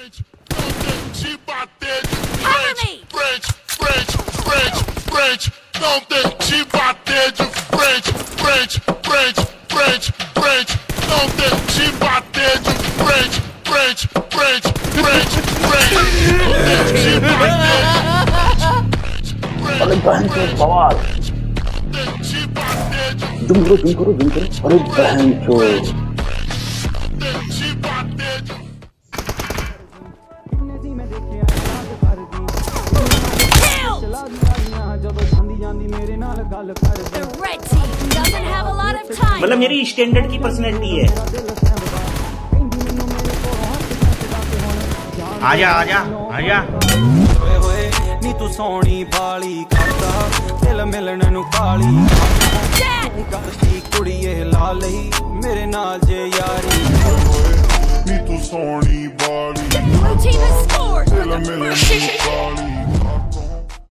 अरे बहन चो बवाल, जुम करो अरे बहन चो। मतलब मेरी स्टैंडर्ड की पर्सनैलिटी है। आजा आजा आजा। नी तू सोनी बाली खाता दिल मिलन नु काली करती कुड़िए ला लई मेरे नाल जे यारी। नी तू सोनी बाली दिल मिलन नु